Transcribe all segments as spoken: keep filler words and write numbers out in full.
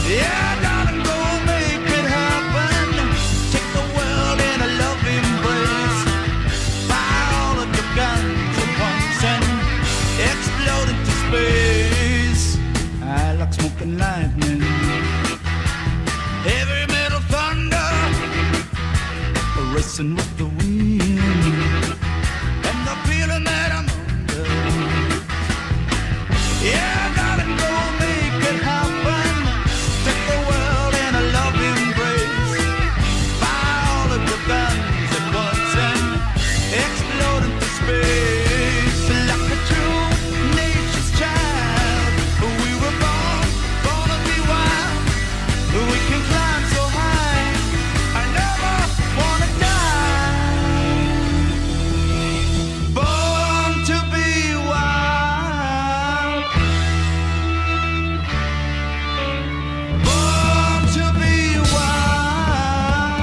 Yeah, darling, go make it happen. Take the world in a loving embrace. Fire all of your guns at once and explode into space. I like smoke and lightning, heavy metal thunder, racing with the wind, and the feeling that I'm under. Yeah, darling, go make it happen. Take the world in a loving embrace. Fire all of your guns at once and explode into space. Like a true nature's child, we were born, born to be wild. We can climb so high, I never wanna die. Born to be wild. Born to be wild.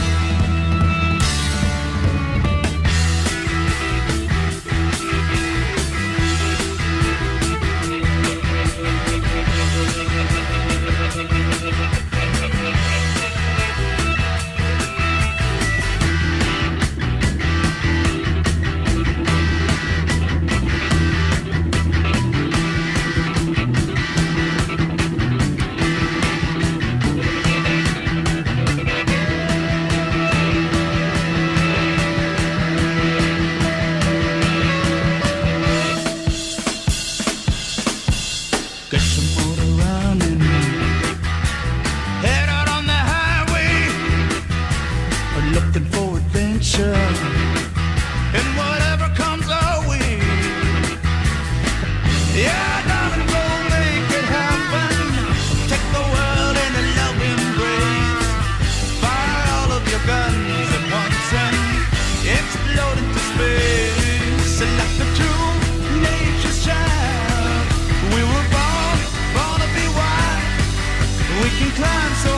Get some motor running, head out on the highway, looking for adventure, and whatever comes our way. Yeah, darling, go make it happen. Take the world in a loving embrace. Fire all of your guns at once and explode into space. Like the true nature's child, we were born, born to be wild. We can climb so